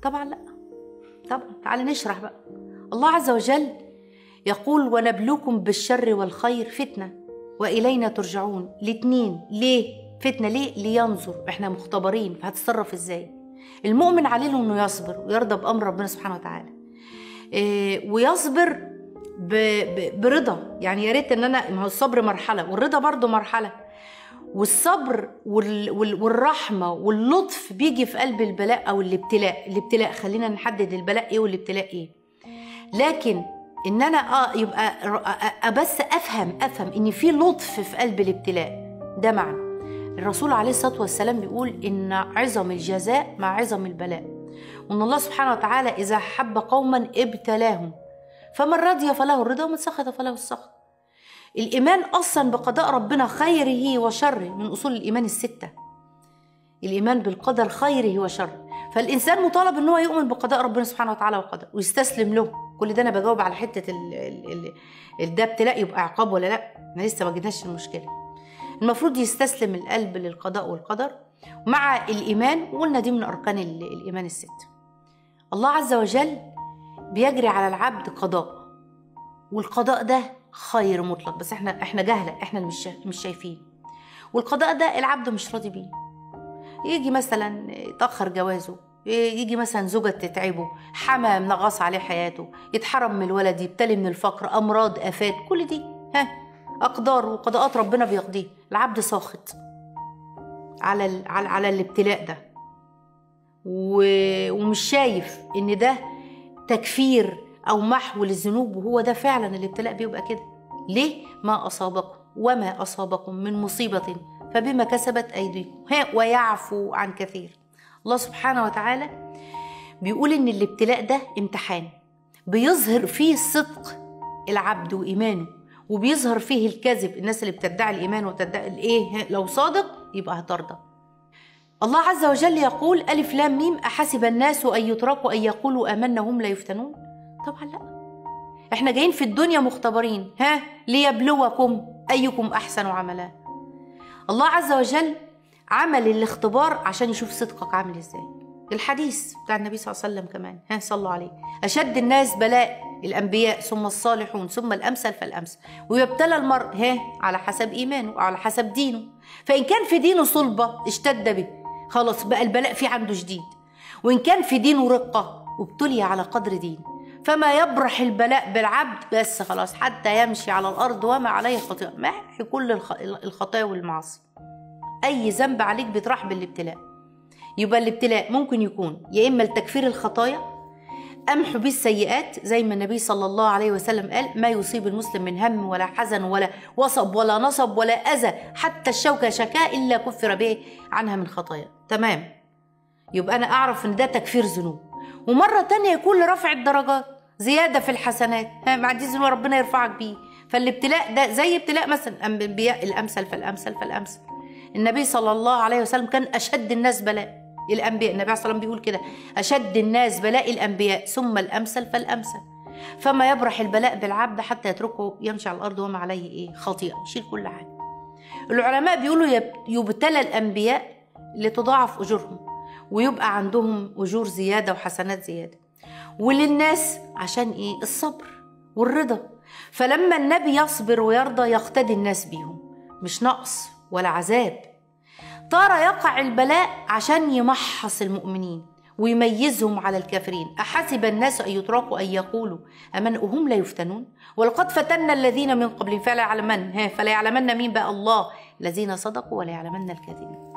طبعا لا. طبعا تعالى نشرح بقى. الله عز وجل يقول ونبلوكم بالشر والخير فتنة وإلينا ترجعون. الاتنين ليه فتنة؟ ليه؟ لينظر احنا مختبرين فهتتصرف ازاي. المؤمن عليه انه يصبر ويرضى بأمر ربنا سبحانه وتعالى، ويصبر برضا. يعني يا ريت ان انا، ما هو الصبر مرحلة والرضا برضو مرحلة، والصبر والرحمة واللطف بيجي في قلب البلاء او الابتلاء. خلينا نحدد البلاء ايه والابتلاء ايه. لكن ان انا يبقى بس افهم ان في لطف في قلب الابتلاء، ده معنى. الرسول عليه الصلاة والسلام بيقول ان عظم الجزاء مع عظم البلاء، وان الله سبحانه وتعالى اذا حب قوما ابتلاهم، فمن رضي فله الرضا ومن سخط فله السخط. الايمان اصلا بقضاء ربنا خيره وشره من اصول الايمان الستة. الايمان بالقدر خيره وشره، فالانسان مطالب ان هو يؤمن بقضاء ربنا سبحانه وتعالى وقدره ويستسلم له. كل ده انا بجاوب على حته ده ابتلاء يبقى عقاب ولا لا، احنا لسه ما جبناش المشكله. المفروض يستسلم القلب للقضاء والقدر مع الايمان، وقلنا دي من اركان الايمان الست. الله عز وجل بيجري على العبد قضاء، والقضاء ده خير مطلق، بس احنا جهله، احنا مش شايفين. والقضاء ده العبد مش راضي بيه. يجي مثلا يتاخر جوازه، يجي مثلا زوجة تتعبه، حما منغص عليه حياته، يتحرم من الولد، يبتلي من الفقر، امراض، افات، كل دي اقدار وقضاءات ربنا بيقضيه. العبد ساخط على الابتلاء ده، ومش شايف ان ده تكفير او محو للذنوب، وهو ده فعلا الابتلاء بيبقى كده. ليه؟ ما اصابكم وما اصابكم من مصيبة فبما كسبت ايديكم ويعفو عن كثير. الله سبحانه وتعالى بيقول ان الابتلاء ده امتحان بيظهر فيه صدق العبد وإيمانه، وبيظهر فيه الكذب، الناس اللي بتدعي الإيمان وتدعي الإيه، لو صادق يبقى هترضى. الله عز وجل يقول ألف لام ميم أحسب الناس أن يتركوا أن يقولوا آمنا هم لا يفتنون. طبعا لا، احنا جايين في الدنيا مختبرين، ليبلوكم أيكم أحسن عملا. الله عز وجل عمل الاختبار عشان يشوف صدقك عامل ازاي. الحديث بتاع النبي صلى الله عليه وسلم كمان، صلوا عليه، أشد الناس بلاء الأنبياء ثم الصالحون ثم الأمثل فالأمثل، ويبتلى المرء على حسب إيمانه وعلى حسب دينه. فإن كان في دينه صلبة اشتد به، خلاص بقى البلاء في عنده شديد. وإن كان في دينه رقة وابتلي على قدر دين، فما يبرح البلاء بالعبد بس خلاص حتى يمشي على الأرض وما عليه خطيئة، محي كل الخطايا والمعاصي. أي ذنب عليك بيطرح بالابتلاء. يبقى الابتلاء ممكن يكون يا إما لتكفير الخطايا، أمحو به السيئات، زي ما النبي صلى الله عليه وسلم قال ما يصيب المسلم من هم ولا حزن ولا وصب ولا نصب ولا أذى حتى الشوكة شكاء إلا كفر به عنها من خطايا. تمام، يبقى أنا أعرف إن ده تكفير ذنوب. ومرة تانية يكون لرفع الدرجات، زيادة في الحسنات، مع دي ذنوب ربنا يرفعك بيه. فالابتلاء ده زي ابتلاء مثلا الأنبياء، الأمثل فالأمثل فالأمثل. النبي صلى الله عليه وسلم كان أشد الناس بلاء الأنبياء، النبي عليه الصلاة والسلام بيقول كده أشد الناس بلاء الأنبياء ثم الأمثل فالأمثل. فما يبرح البلاء بالعبد حتى يتركه يمشي على الأرض وما عليه خطيئة، يشيل كل حاجة. العلماء بيقولوا يبتلى الأنبياء لتضاعف أجورهم ويبقى عندهم أجور زيادة وحسنات زيادة، وللناس عشان الصبر والرضا. فلما النبي يصبر ويرضى يقتدي الناس بيهم، مش نقص ولا عذاب. ترى يقع البلاء عشان يمحص المؤمنين ويميزهم على الكافرين. أحسب الناس أن يتركوا أن يقولوا آمنا وهم لا يفتنون ولقد فتنا الذين من قبلهم فلا يعلمن مين بقى الله الذين صدقوا ولا يعلمن الكاذبين.